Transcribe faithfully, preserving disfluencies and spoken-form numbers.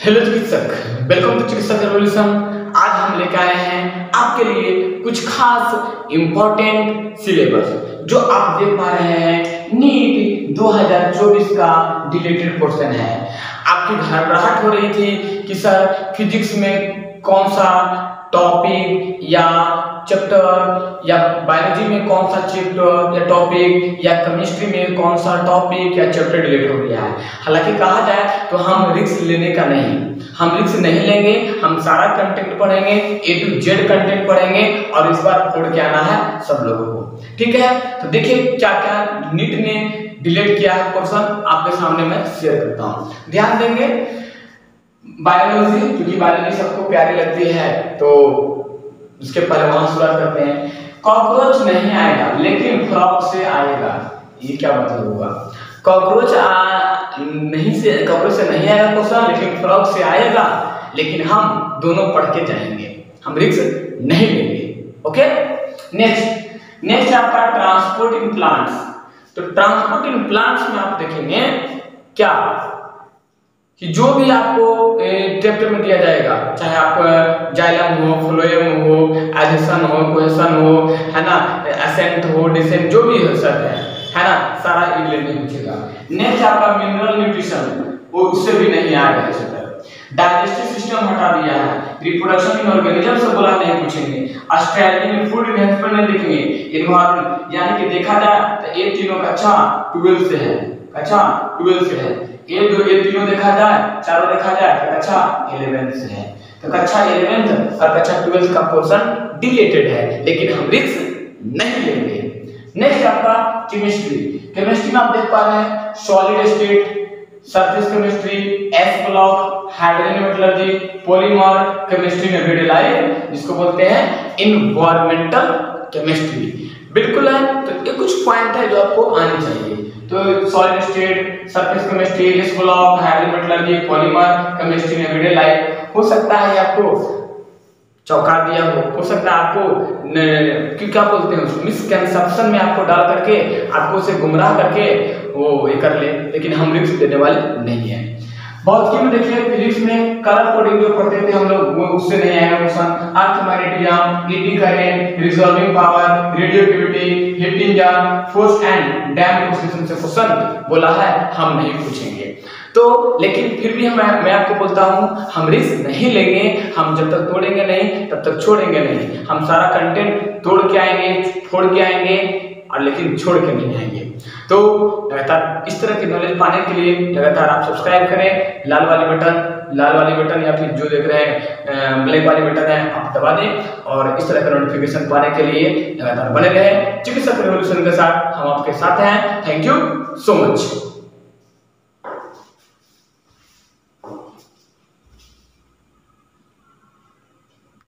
Hello चिकित्सक, welcome to चिकित्सक revolution. आज हम लेकर आए हैं आपके लिए कुछ खास इंपॉर्टेंट सिलेबस जो आप देख पा रहे हैं। नीट दो हज़ार चौबीस का डिलेटेड पोर्शन है। आपकी घबराहट हो रही थी कि सर फिजिक्स में कौन सा टॉपिक या चैप्टर या बायोलॉजी में कौन सा चैप्टर या टॉपिक या केमिस्ट्री में कौन सा टॉपिक या चैप्टर डिलीट हो गया है। हालांकि कहा जाए तो हम रिस्क लेने का नहीं, हम रिस्क नहीं लेंगे। हम सारा कंटेंट पढ़ेंगे, ए टू जेड कंटेंट पढ़ेंगे और इस बार फोड़ के आना है सब लोगों को। ठीक है, तो देखिए क्या क्या नीट ने डिलीट किया है पोर्शन आपके सामने मैं शेयर करता हूँ। ध्यान देंगे। बायोलॉजी, क्योंकि बायोलॉजी सबको प्यारी लगती है तो उसके पहले वहां शुरुआत करते हैं। कॉकरोच नहीं आएगा लेकिन फ्रॉग से आएगा। ये क्या मतलब हुआ? कॉकरोच नहीं से कॉकरोच से नहीं आएगा क्वेश्चन, लेकिन फ्रॉग से आएगा। लेकिन हम दोनों पढ़ के जाएंगे, हम रिस्क नहीं लेंगे। ओके, नेक्स्ट नेक्स्ट आपका ट्रांसपोर्ट इन प्लांट्स। तो ट्रांसपोर्ट इन प्लांट्स में आप देखेंगे क्या कि जो भी आपको चैप्टर में दिया जाएगा, चाहे आप जाइलम हो, फ्लोएम हो, एडिशन हो, कोहेशन हो, है ना, एसेंट हो, डिसेंट, जो भी हो सब है है ना, सारा इंग्लिश में पूछेगा। नेक्स्ट आपका मिनरल न्यूट्रिशन, वो उससे भी नहीं आएगा चैप्टर। डाइजेस्टिव सिस्टम हटा दिया है। रिप्रोडक्शन इन ऑर्गेनिज्म से बोला नहीं पूछेंगे। स्ट्रेटजी में फूड इन्हेंसमेंट नहीं देखेंगे। एनवायरनमेंट यानी कि देखा जाए तो ये तीनों कक्षा ट्वेल्व से है, कक्षा ट्वेल्व से है। ये जो ये तीनों देखा जाए, चारों देखा जाए तो कक्षा इलेवेंथ से है। तो कक्षा इलेवेंथ और कक्षा ट्वेल्थ का पोर्शन डिलेटेड है, लेकिन हम रिस्क नहीं लेंगे। नेक्स्ट आपका केमिस्ट्री। केमिस्ट्री में आप देख पा रहे हैं solid state, surface chemistry, S block, hydrogen metallurgy, polymer chemistry में रेडियोलाइट, जिसको बोलते हैं इन्वायरमेंटल केमिस्ट्री। बिल्कुल है। तो ये कुछ पॉइंट है जो आपको आने चाहिए। तो solid state, surface chemistry, S block, hydrogen metallurgy, polymer chemistry में रेडियोलाइट। हो सकता है आपको चौंका दिया हो हो सकता है आपको क्या बोलते हैं मिसकंसेप्शन में आपको डाल करके आपको उसे गुमराह करके वो ये कर ले, लेकिन हम रिस्क देने वाले नहीं है। बहुत की में देखिए फिजिक्स में कलर कोडिंग जो पढ़ते थे हम लोग, वो उससे नहीं आएगा question. Earth magnetism, eddy current, resolving power, radioactivity, heating energy, force and dam position से क्वेश्चन बोला है, हम नहीं पूछेंगे। तो लेकिन फिर भी हम मैं आपको बोलता हूं हम रिस्क नहीं लेंगे। हम जब तक तोड़ेंगे नहीं तब तक छोड़ेंगे नहीं। हम सारा कंटेंट तोड़ के आएंगे, फोड़ के आएंगे और लेकिन छोड़ के नहीं आएंगे। तो लगातार इस तरह की नॉलेज पाने के लिए लगातार आप सब्सक्राइब करें। लाल वाली बटन लाल वाली बटन या फिर जो देख रहे हैं ब्लैक वाली बटन है आप दबा दें और इस तरह का नोटिफिकेशन पाने के लिए लगातार बने रहें। चिकित्सक रेवोल्यूशन के साथ हम आपके साथ हैं। Thank you so much.